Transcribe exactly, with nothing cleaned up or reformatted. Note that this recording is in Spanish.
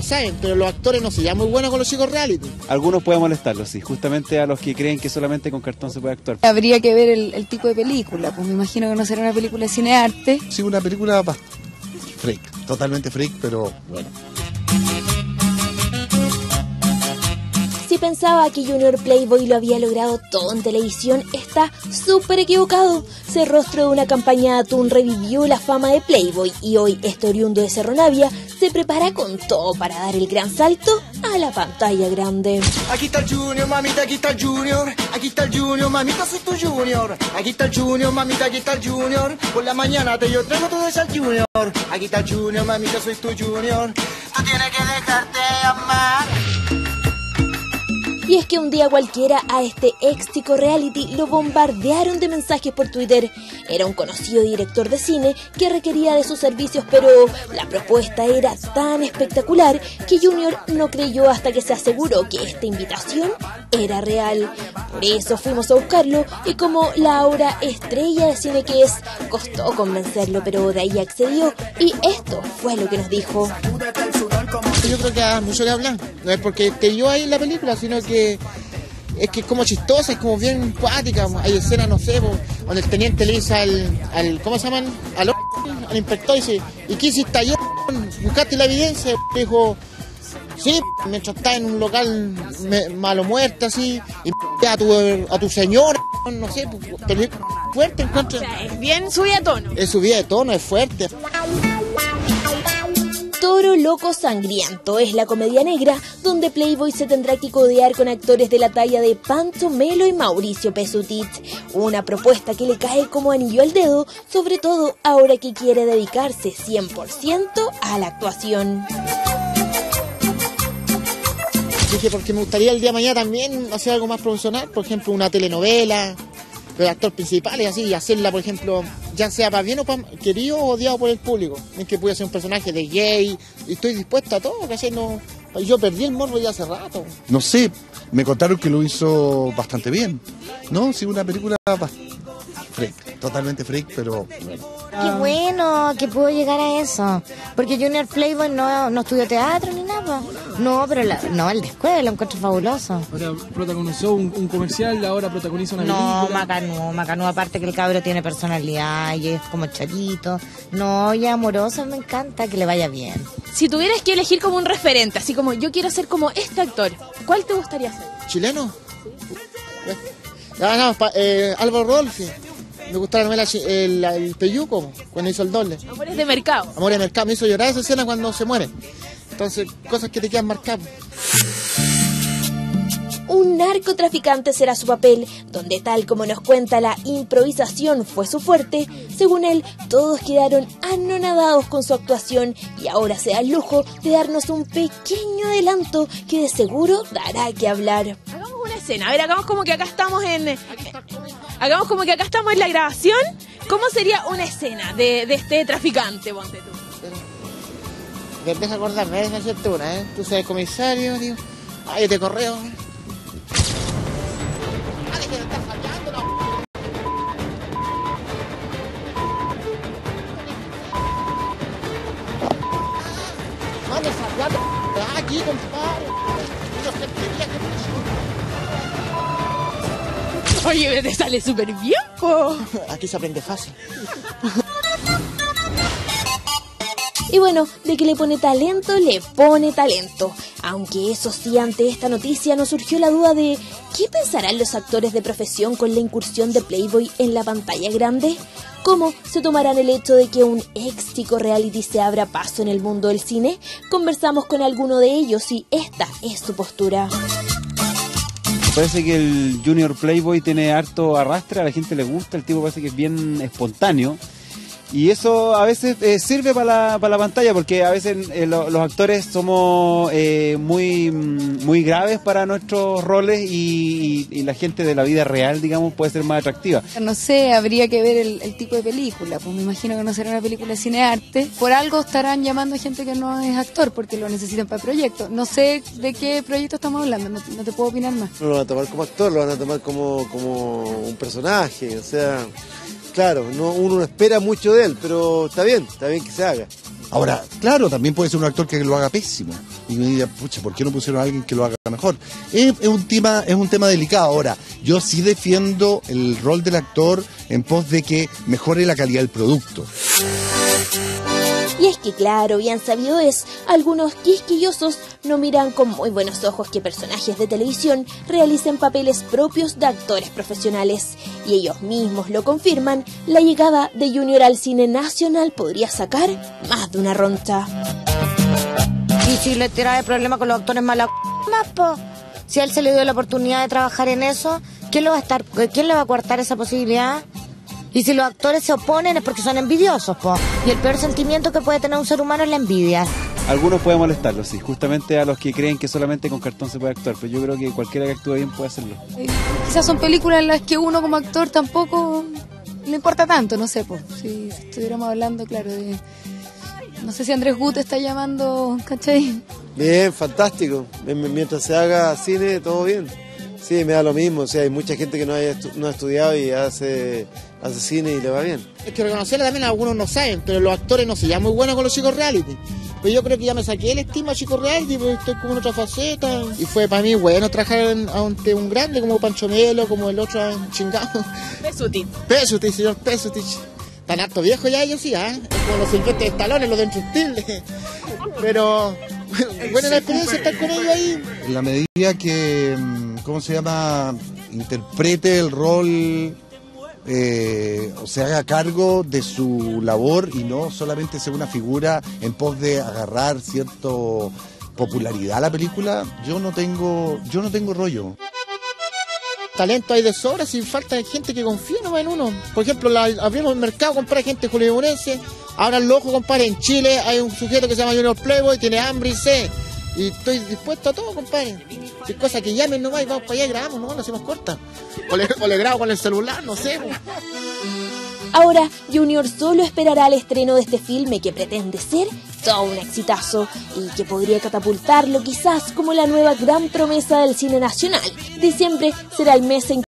saben, pero los actores no se llevan muy buenos con los chicos reality. Algunos pueden molestarlos, sí, justamente a los que creen que solamente con cartón se puede actuar. Habría que ver el, el tipo de película, pues me imagino que no será una película de cinearte. Sí, una película freak, totalmente freak, pero bueno. Si pensaba que Junior Playboy lo había logrado todo en televisión, está súper equivocado. Ser rostro de una campaña de atún revivió la fama de Playboy y hoy este oriundo de Cerro Navia se prepara con todo para dar el gran salto a la pantalla grande. Aquí está el Junior, mamita, aquí está el Junior. Aquí está el Junior, mamita, soy tu Junior. Aquí está el Junior, mamita, aquí está el Junior. Por la mañana te yo traigo todo eso al Junior. Aquí está el Junior, mamita, soy tu Junior. Tú tienes que dejarte amar. Y es que un día cualquiera a este éxtico reality lo bombardearon de mensajes por Twitter. Era un conocido director de cine que requería de sus servicios, pero la propuesta era tan espectacular que Junior no creyó hasta que se aseguró que esta invitación era real. Por eso fuimos a buscarlo y como la ahora estrella de cine que es, costó convencerlo, pero de ahí accedió y esto fue lo que nos dijo. Yo creo que da mucho que hablar, no es porque esté yo ahí en la película, sino que es que es como chistosa, es como bien cuática. Hay escenas, no sé, donde el teniente le dice al, al ¿cómo se llaman? Al, al inspector, dice, ¿y qué hiciste ayer? ¿Buscaste la evidencia? Dijo, sí, mientras está en un local me, malo muerto, así, y a tu, a tu señora, no sé, pero es fuerte, encuentro. O sea, es bien subida de tono. Es subida de tono, es fuerte. Toro Loco Sangriento es la comedia negra donde Playboy se tendrá que codear con actores de la talla de Pancho Melo y Mauricio Pesutit. Una propuesta que le cae como anillo al dedo, sobre todo ahora que quiere dedicarse cien por ciento a la actuación. Dije, porque me gustaría el día de mañana también hacer algo más profesional, por ejemplo, una telenovela, pero actor principal y así, y hacerla, por ejemplo, ya sea para bien o para querido o odiado por el público. Es que pude hacer un personaje de gay y estoy dispuesto a todo, que no, yo perdí el morbo ya hace rato. No sé, me contaron que lo hizo bastante bien, ¿no? Sí, una película freak, totalmente freak, pero bueno. Qué bueno que puedo llegar a eso, porque Junior Playboy no, no estudió teatro ni nada. No, pero la, no, el de escuela lo encuentro fabuloso. Ahora protagonizó un, un comercial, ahora protagoniza una película. No, Macanú, Macanú, aparte que el cabro tiene personalidad y es como charito. No, y amoroso, me encanta, que le vaya bien. Si tuvieras que elegir como un referente, así como yo quiero ser como este actor, ¿cuál te gustaría ser? ¿Chileno? Ah, no, pa, eh, Álvaro Rodolfi. Me gustó la novela el, el Peyuco, cuando hizo el doble. Amores de mercado. Amores de mercado, me hizo llorar esa escena cuando se muere. Entonces, cosas que te quedan marcadas. Un narcotraficante será su papel, donde tal como nos cuenta la improvisación fue su fuerte, según él, todos quedaron anonadados con su actuación y ahora se da el lujo de darnos un pequeño adelanto que de seguro dará que hablar. Hagamos una escena, a ver, hagamos como que acá estamos en... Hagamos como que acá estamos en la grabación. ¿Cómo sería una escena de, de este traficante, ponte tú? Pero, deja acordarme, es hacerte una, ¿eh? Tú sabes, comisario, digo, ay, te correo. Ay, que te estás fallando, no. No, me fallando. Aquí, compadre. Yo te quería que me... Oye, te sale súper bien, po. Aquí se aprende fácil. Y bueno, de que le pone talento, le pone talento. Aunque eso sí, ante esta noticia nos surgió la duda de ¿qué pensarán los actores de profesión con la incursión de Playboy en la pantalla grande? ¿Cómo se tomarán el hecho de que un éxtico reality se abra paso en el mundo del cine? Conversamos con alguno de ellos y esta es su postura. Parece que el Junior Playboy tiene harto arrastre, a la gente le gusta, el tipo parece que es bien espontáneo. Y eso a veces eh, sirve para la, para la pantalla, porque a veces eh, lo, los actores somos eh, muy, muy graves para nuestros roles y, y, y la gente de la vida real, digamos, puede ser más atractiva. No sé, habría que ver el, el tipo de película, pues me imagino que no será una película de cinearte. Por algo estarán llamando a gente que no es actor, porque lo necesitan para proyectos. No sé de qué proyecto estamos hablando, no, no te puedo opinar más. No lo van a tomar como actor, lo van a tomar como, como un personaje, o sea... Claro, no, uno no espera mucho de él, pero está bien, está bien que se haga. Ahora, claro, también puede ser un actor que lo haga pésimo. y uno diría, pucha, ¿por qué no pusieron a alguien que lo haga mejor? Es, es un tema, es un tema delicado. Ahora, yo sí defiendo el rol del actor en pos de que mejore la calidad del producto. Y es que claro, bien sabido es, algunos quisquillosos no miran con muy buenos ojos que personajes de televisión realicen papeles propios de actores profesionales. Y ellos mismos lo confirman, la llegada de Junior al cine nacional podría sacar más de una roncha. Y si le tira de problema con los actores malos, más po. Si a él se le dio la oportunidad de trabajar en eso, ¿quién, lo va a estar, ¿quién le va a coartar esa posibilidad? Y si los actores se oponen es porque son envidiosos, po. Y el peor sentimiento que puede tener un ser humano es la envidia. Algunos pueden molestarlos, sí, justamente a los que creen que solamente con cartón se puede actuar, pero yo creo que cualquiera que actúe bien puede hacerlo. Eh, quizás son películas en las que uno como actor tampoco le importa tanto, no sé, po. Si estuviéramos hablando, claro, de... No sé si Andrés Gut está llamando, ¿cachai? Bien, fantástico. Mientras se haga cine, todo bien. Sí, me da lo mismo. O sea, hay mucha gente que no, haya estu no ha estudiado y hace, hace cine y le va bien. Es que reconocerla también, algunos no saben, pero los actores no se llaman muy buenos con los chicos reality. Pues yo creo que ya me saqué el estima a chicos reality, porque estoy como en otra faceta. Y fue para mí bueno trabajar ante un grande como Pancho Melo, como el otro chingado. Pesutich. Pesutich, señor Pesutich. Tan harto viejo ya ellos sí, ¿eh? Es como los Silvestres Stallone, los de Indestructibles. Pero buena la experiencia estar con ellos ahí. En la medida que, ¿cómo se llama? Interprete el rol, eh, o se haga cargo de su labor y no solamente sea una figura en pos de agarrar cierta popularidad a la película, yo no tengo, yo no tengo rollo. Talento hay de sobra, sin falta de gente que confíe nomás en uno. Por ejemplo, la, abrimos el mercado, compadre, gente hollywoodense. Ahora el ojo, compadre, en Chile hay un sujeto que se llama Junior Playboy, tiene hambre y sed. Y estoy dispuesto a todo, compadre. Es cosa que llamen nomás y vamos para allá y grabamos, no, no hacemos corta. O le, o le grabo con el celular, no sé. Ahora, Junior solo esperará el estreno de este filme que pretende ser todo un exitazo y que podría catapultarlo quizás como la nueva gran promesa del cine nacional. Diciembre será el mes en